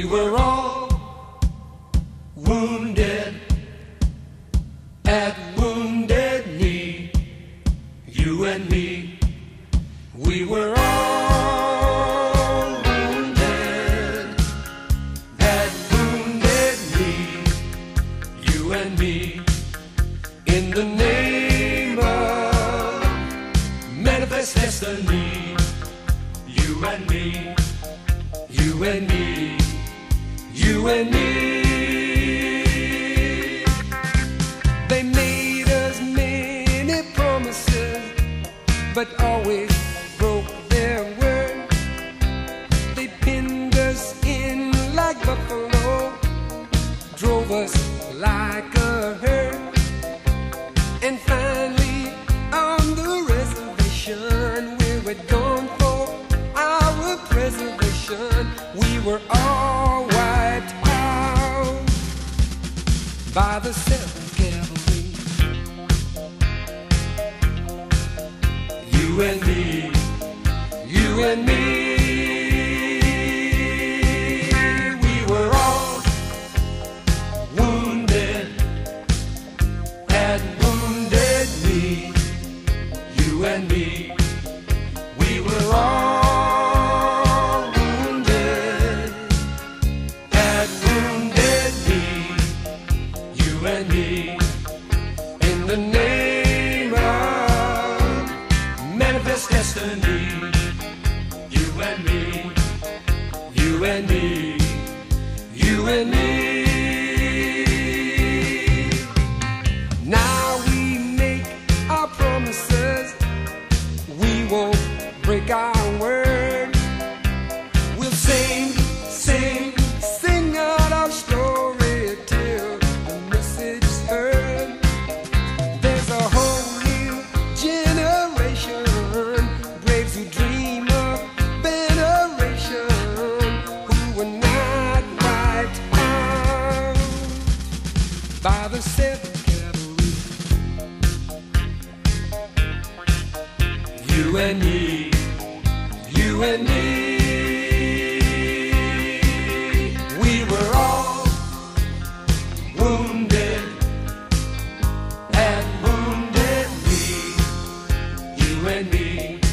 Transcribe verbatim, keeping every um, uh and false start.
We were all wounded at Wounded Knee, you and me. We were all wounded at Wounded Knee, you and me. In the name of manifest destiny, you and me, you and me, you and me. They made us many promises, but always broke their word. They pinned us in like buffalo, drove us like a herd. And finally, on the reservation, we were gone for our preservation. We were all wiped out by the Seventh Cavalry. You and me, you and me. We were all wounded at Wounded Knee, you and me. We were all wounded at Wounded Knee, you and me. In the name of manifest destiny, you and me, you and me, you and me. Now we make our promises, we won't break our word. We'll sing, sing, sing out our story till the message is heard. There's a whole new generation, braves who dream of veneration, who were not wiped out by the Seventh Cavalry. You and me, you and me. We were all wounded at Wounded Knee, you and me.